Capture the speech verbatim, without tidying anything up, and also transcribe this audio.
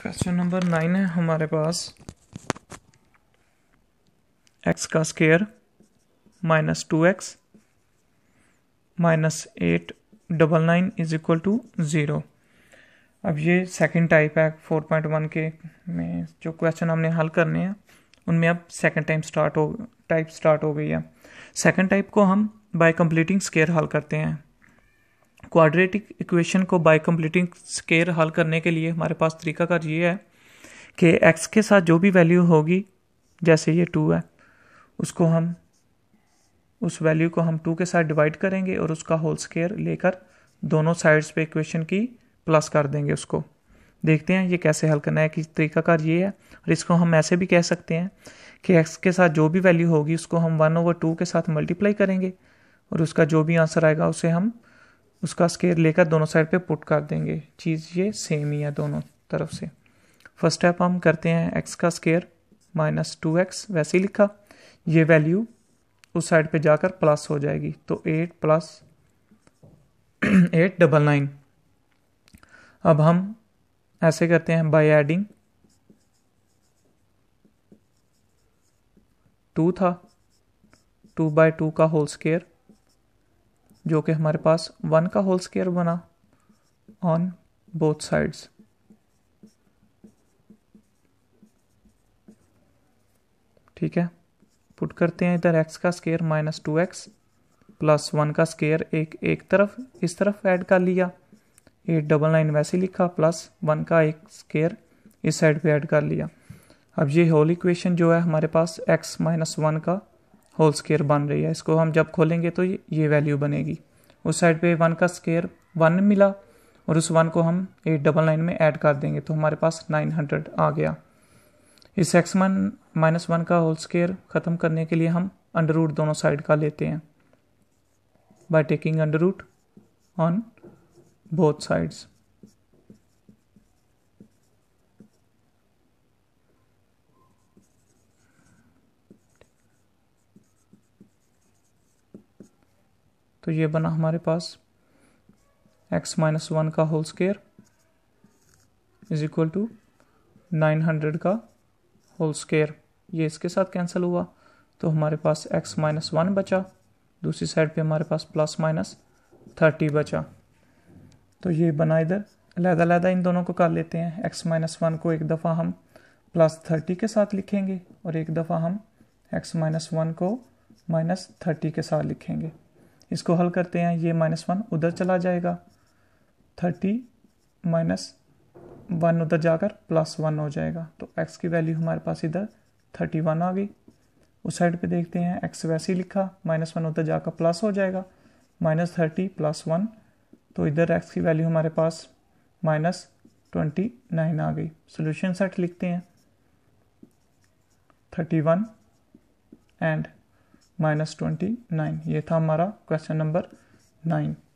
Question number nine है हमारे पास। एक्स का square minus two x minus eight double nine is equal to zero. अब ये सेकंड टाइप है फोर पॉइंट वन के में जो क्वेश्चन हमने हल करने हैं उनमें अब सेकंड टाइम स्टार्ट हो टाइप स्टार्ट हो गई है। सेकंड टाइप को हम बाय कंप्लीटिंग स्केयर हल करते हैं। क्वाड्रेटिक इक्वेशन को बाय कंप्लीटिंग स्केयर हल करने के लिए हमारे पास तरीकाकार ये है कि x के साथ जो भी वैल्यू होगी, जैसे ये टू है, उसको हम उस वैल्यू को हम टू के साथ डिवाइड करेंगे और उसका होल स्केयर लेकर दोनों साइड्स पे इक्वेशन की प्लस कर देंगे। उसको देखते हैं ये कैसे हल करना है। कि तरीकाकार ये है, और इसको हम ऐसे भी कह सकते हैं कि x के साथ जो भी वैल्यू होगी उसको हम वन ओवर टू के साथ मल्टीप्लाई करेंगे और उसका जो भी आंसर आएगा उसे हम उसका स्केयर लेकर दोनों साइड पे पुट कर देंगे। चीज़ ये सेम ही है दोनों तरफ से। फर्स्ट स्टेप हम करते हैं, एक्स का स्केयर माइनस टू एक्स वैसे ही लिखा, ये वैल्यू उस साइड पे जाकर प्लस हो जाएगी, तो eight plus eight double nine. अब हम ऐसे करते हैं बाय एडिंग, टू था, टू बाय टू का होल स्केयर जो कि हमारे पास वन का होल स्केयर बना ऑन बोथ साइड्स। ठीक है, पुट करते हैं इधर एक्स का square minus two x plus one का स्केयर एक एक तरफ इस तरफ ऐड कर लिया, एट डबल नाइन वैसे लिखा, प्लस वन का एक स्केयर इस साइड पे ऐड कर लिया। अब ये होल इक्वेशन जो है हमारे पास एक्स माइनस वन का होल स्केयर बन रही है। इसको हम जब खोलेंगे तो ये, ये वैल्यू बनेगी। उस साइड पे वन का स्केयर वन मिला और उस वन को हम एट डबल नाइन में ऐड कर देंगे तो हमारे पास नाइन हंड्रेड आ गया। इस एक्स वन माइनस वन का होल स्केयर खत्म करने के लिए हम अंडर रूट दोनों साइड का लेते हैं by taking under root on both sides. तो ये बना हमारे पास x माइनस वन का whole square is equal to nine hundred का होल स्केयर। ये इसके साथ कैंसिल हुआ तो हमारे पास x माइनस वन बचा, दूसरी साइड पे हमारे पास प्लस माइनस थर्टी बचा। तो ये बना, इधर अलहदा अलहदा इन दोनों को कर लेते हैं। x माइनस वन को एक दफ़ा हम प्लस थर्टी के साथ लिखेंगे और एक दफ़ा हम x माइनस वन को माइनस थर्टी के साथ लिखेंगे। इसको हल करते हैं, ये माइनस वन उधर चला जाएगा, थर्टी माइनस वन उधर जाकर प्लस वन हो जाएगा, तो x की वैल्यू हमारे पास इधर थर्टी वन आ गई। उस साइड पे देखते हैं x वैसे ही लिखा, माइनस वन उधर जाकर प्लस हो जाएगा, माइनस थर्टी प्लस वन, तो इधर x की वैल्यू हमारे पास माइनस ट्वेंटी नाइन आ गई। सोल्यूशन सेट लिखते हैं, thirty one and minus twenty nine. ये था हमारा क्वेश्चन नंबर नाइन।